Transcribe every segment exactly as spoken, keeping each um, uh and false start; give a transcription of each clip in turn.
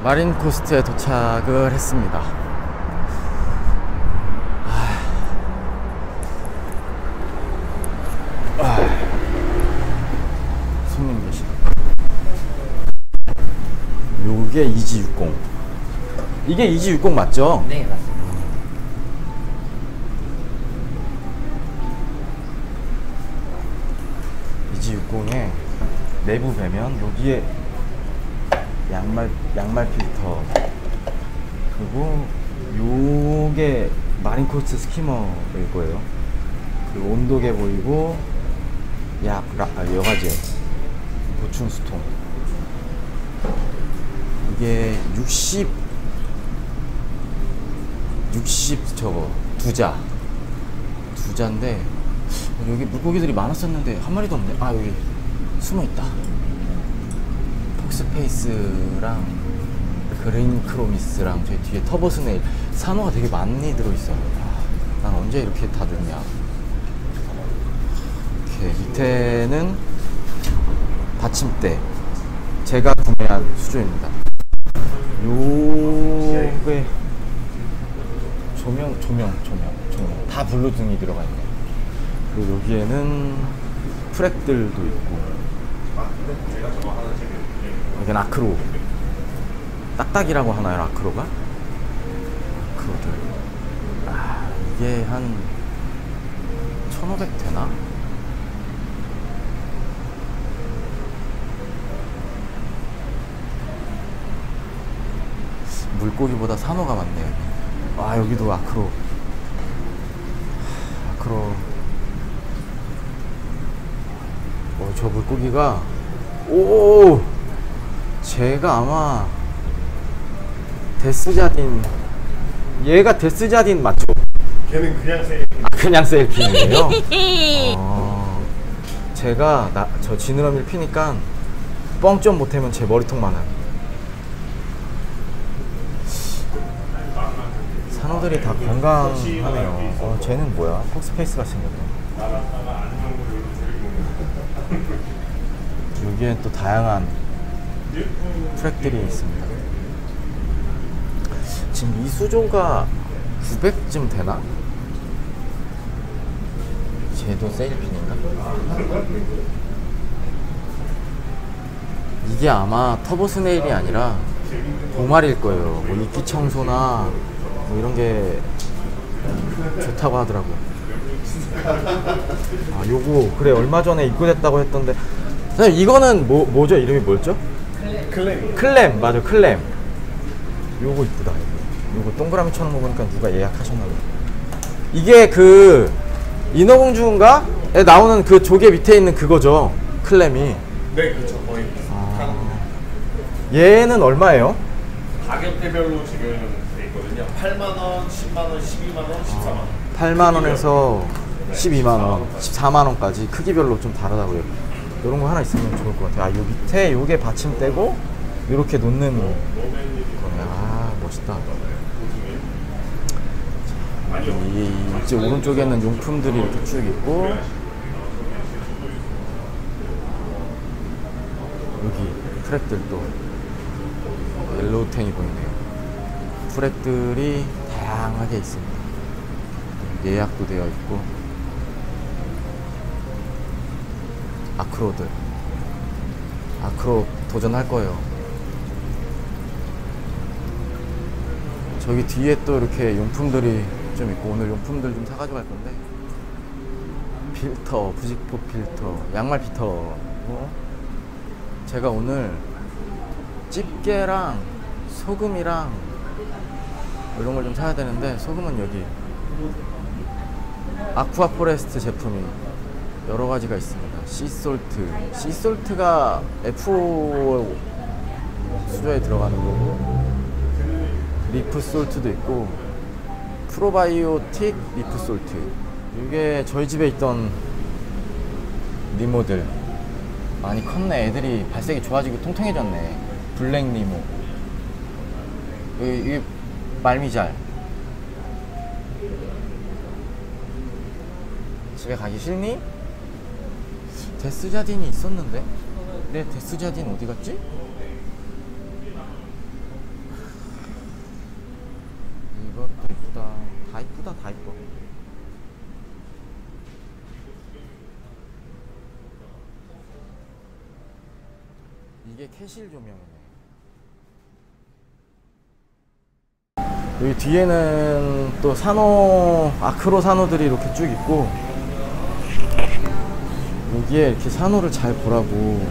마린 코스트에 도착을 했습니다. 손님 계시다. 요게 이지육공. 이게 이지육공 맞죠? 네, 맞습니다. 이지육공의 내부 배면, 여기에 양말, 양말 필터, 그리고 요게 마린코스트 스키머일 거예요. 그리고 온도계 보이고, 약, 라, 아, 여과제, 보충 수통. 이게 육십, 육십 저거, 두자. 두자인데, 여기 물고기들이 많았었는데, 한 마리도 없네. 아, 여기 숨어 있다. 폭스페이스랑 그린 크로미스랑 저희 뒤에 터보스네일. 산호가 되게 많이 들어있어. 아, 난 언제 이렇게 다 듣냐. 이렇게 밑에는 받침대. 제가 구매한 수조입니다. 요게 조명, 조명, 조명, 조명. 다 블루등이 들어가 있네. 그리고 여기에는 프랙들도 있고. 여긴 아크로. 딱딱이라고 하나요, 아크로가? 아크로들. 아, 이게 한 천오백 되나? 물고기보다 산호가 많네요. 아, 여기도 아크로. 아크로. 어, 저 물고기가, 오! 제가 아마 데스자딘, 얘가 데스자딘 맞죠? 걔는 그냥 세일핀. 아, 그냥 세일핀이에요? 어, 제가 나, 저 지느러미를 피니까 뻥 좀 못하면 제 머리통만한. 산호들이 다 건강하네요. 어, 쟤는 뭐야? 폭스페이스가 생겼네. 여기엔 또 다양한 프랙들이 있습니다. 지금 이 수조가 구백쯤 되나? 쟤도 세일핀인가? 이게 아마 터보 스네일이 아니라 도마리일 거예요. 뭐 이끼 청소나 뭐 이런 게 좋다고 하더라고요. 아, 요거 그래 얼마 전에 입고됐다고 했던데. 선생님, 이거는 뭐, 뭐죠? 이름이 뭐였죠? 클램. 클램, 맞아, 클램. 요거 이쁘다. 요거 동그라미 쳐놓은 거 보니까 누가 예약하셨나봐요. 이게 그 인어공주인가?에 나오는 그 조개 밑에 있는 그거죠, 클램이. 네, 그렇죠. 거의 아... 얘는 얼마예요? 가격대별로 지금 돼 있거든요. 팔만 원, 십만 원, 십이만 원, 십사만 원. 팔만 원에서 십이만 원, 십사만 원까지 크기별로 좀 다르다고요. 이런 거 하나 있으면 좋을 것 같아요. 아, 요 밑에 요게 받침대고 이렇게 놓는 거네. 아, 멋있다. 이 이제 오른쪽에는 용품들이 이렇게 쭉 있고, 여기 프랙들도 옐로우탱이 보이네요. 프랙들이 다양하게 있습니다. 예약도 되어 있고. 아크로들. 아크로 도전할 거예요. 저기 뒤에 또 이렇게 용품들이 좀 있고, 오늘 용품들 좀 사가지고 갈 건데, 필터, 부직포 필터, 양말 필터. 제가 오늘 집게랑 소금이랑 이런 걸 좀 사야 되는데, 소금은 여기 아쿠아 포레스트 제품이 여러 가지가 있습니다. 씨솔트. 씨솔트가 에프오 수조에 들어가는 거고, 리프 솔트도 있고, 프로바이오틱 리프 솔트. 이게 저희 집에 있던 니모들. 많이 컸네. 애들이 발색이 좋아지고 통통해졌네. 블랙 니모. 이게 말미잘. 집에 가기 싫니? 데스자딘이 있었는데? 내 데스자딘 어디 갔지? 이쁘다 이쁘다. 다 이쁘다 다 이뻐. 이게 캐실 조명이네. 여기 뒤에는 또 산호, 아크로 산호들이 이렇게 쭉 있고, 여기에 이렇게 산호를 잘 보라고.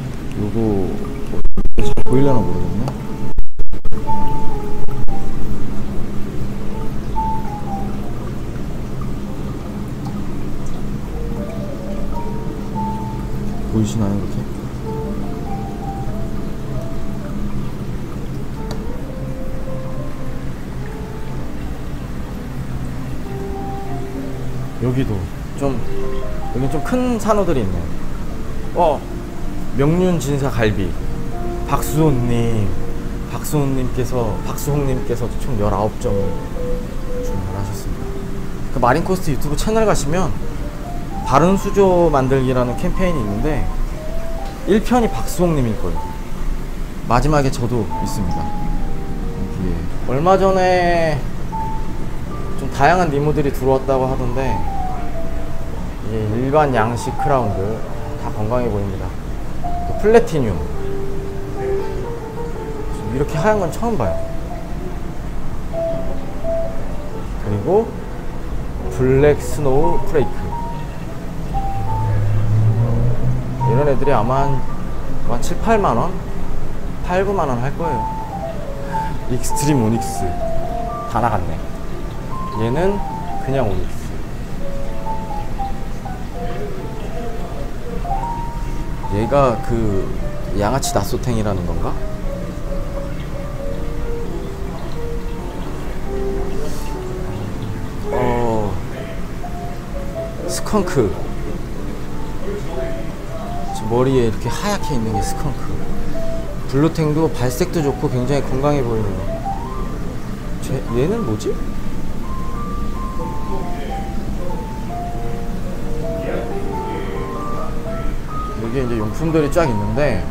요거 잘 보이려나 모르겠네. 보이시나요 이렇게? 여기도 좀, 여기 좀 큰 산호들이 있네. 어, 명륜진사 갈비. 박수호님, 박수호님께서, 박수홍님께서 총 열아홉 점을 주문을 하셨습니다. 그 마린코스트 유튜브 채널 가시면 바른 수조 만들기라는 캠페인이 있는데 일 편이 박수홍님일 거예요. 마지막에 저도 있습니다. 여기에 얼마 전에 좀 다양한 니모들이 들어왔다고 하던데, 예, 일반 양식 크라운들 다 건강해 보입니다. 또 플래티늄, 이렇게 하얀 건 처음 봐요. 그리고 블랙 스노우 프레이크, 이런 애들이 아마 한, 한 칠, 팔만 원? 팔, 구만 원 할 거예요. 익스트림 오닉스 다 나갔네. 얘는 그냥 오닉스. 얘가 그 양아치 낫소탱이라는 건가? 어, 스컹크. 지금 머리에 이렇게 하얗게 있는 게 스컹크. 블루탱도 발색도 좋고 굉장히 건강해 보이는 거. 쟤, 얘는 뭐지? 여기에 이제 용품들이 쫙 있는데,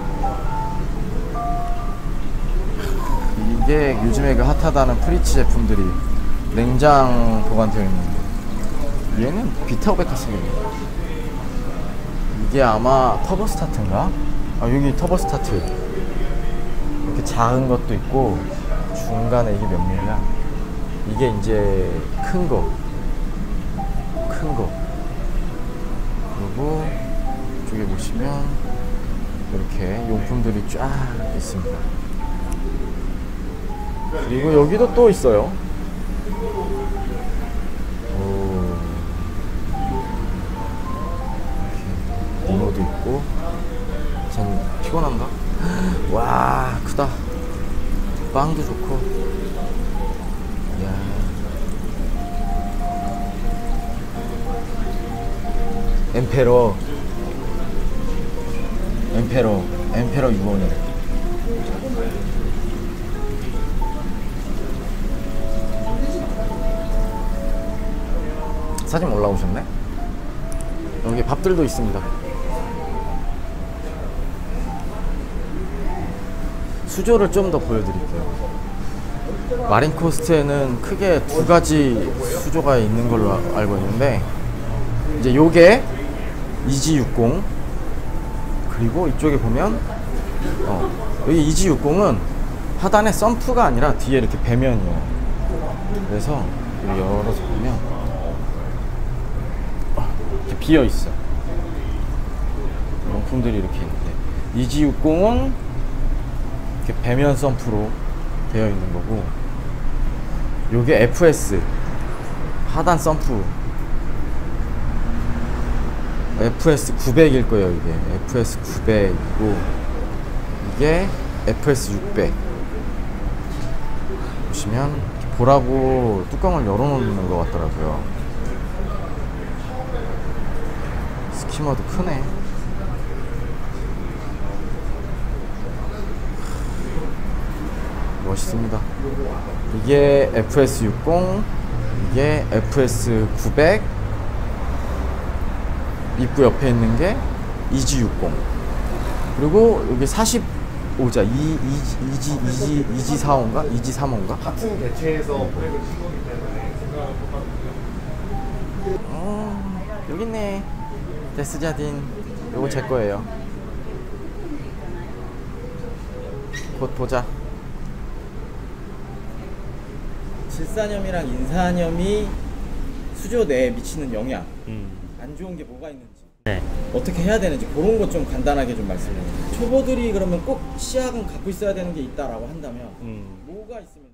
이게 요즘에 그 핫하다는 프리치 제품들이 냉장 보관되어 있는데, 얘는 비타오백 같습니다. 이게 아마 터보스타트인가? 아, 여기 터보스타트. 이렇게 작은 것도 있고, 중간에 이게 몇 밀리야? 이게 이제 큰 거. 큰 거. 그리고 이쪽에 보시면 이렇게 용품들이 쫙 있습니다. 그리고 여기도 또 있어요. 오, 이렇게 니모도 있고. 쟤는 피곤한가? 와, 크다. 빵도 좋고. 이야. 엠페러. 엠페러, 엠페러 유언을. 사진 올라오셨네? 여기 밥들도 있습니다. 수조를 좀 더 보여드릴게요. 마린코스트에는 크게 두 가지 수조가 있는 걸로 알고 있는데, 이제 요게 이지 육십, 그리고 이쪽에 보면 어, 여기 이지 육십은 하단에 썸프가 아니라 뒤에 이렇게 배면이에요. 그래서 여기 열어서 보면 어, 이렇게 비어 있어. 용품들이 이렇게 있는데, 이지 육십은 이렇게 배면 썸프로 되어 있는 거고, 요게 에프에스 하단 썸프 에프에스 구백일 거예요. 이게 에프에스 구백이고, 이게 에프에스 육백. 보시면 보라고 뚜껑을 열어놓는 것 같더라고요. 스키머도 크네. 멋있습니다. 이게 에프에스 육십, 이게 에프에스 구백, 입구 옆에 있는 게 이지 육십, 그리고 여기 사십 오자 이 이지 이지 이지 사호인가 이지 삼호인가? 같은 개체에서 포획을 친 거기 때문에 생각은 똑같고요. 어 여기 있네. 데스자딘. 요거 제 거예요. 곧 보자. 질산염이랑 인산염이 수조 내에 미치는 영향, 음. 안 좋은 게 뭐가 있는지, 네. 어떻게 해야 되는지 그런 것 좀 간단하게 좀 말씀해 주세요. 초보들이 그러면 꼭 시약은 갖고 있어야 되는 게 있다라고 한다면 음. 뭐가 있으면